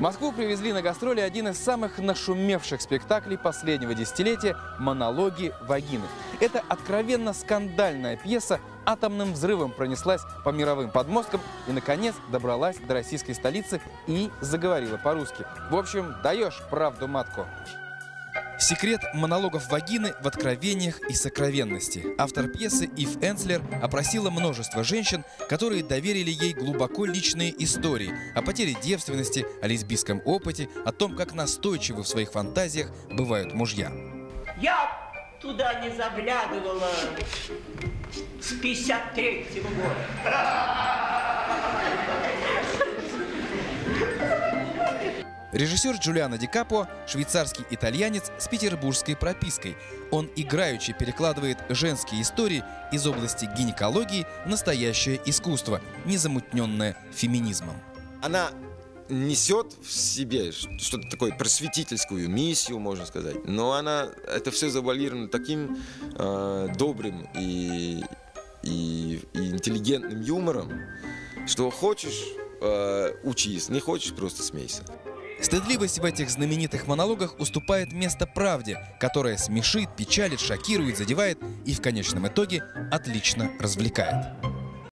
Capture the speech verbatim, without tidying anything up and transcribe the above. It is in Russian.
Москву привезли на гастроли один из самых нашумевших спектаклей последнего десятилетия «Монологи Вагины». Это откровенно скандальная пьеса атомным взрывом пронеслась по мировым подмосткам и, наконец, добралась до российской столицы и заговорила по-русски. В общем, даешь правду матку. Секрет монологов Вагины в откровениях и сокровенности. Автор пьесы Ив Энцлер опросила множество женщин, которые доверили ей глубоко личные истории о потере девственности, о лесбийском опыте, о том, как настойчивы в своих фантазиях бывают мужья. Я туда не заглядывала с пятьдесят третьего года. Режиссер Джулиано Ди Капуа – швейцарский итальянец с петербургской пропиской. Он играючи перекладывает женские истории из области гинекологии в настоящее искусство, незамутненное феминизмом. Она несет в себе что-то такое, просветительскую миссию, можно сказать. Но она, это все завуалировано таким э, добрым и, и, и интеллигентным юмором, что хочешь э, – учись, не хочешь – просто смейся. Стыдливость в этих знаменитых монологах уступает место правде, которая смешит, печалит, шокирует, задевает и в конечном итоге отлично развлекает.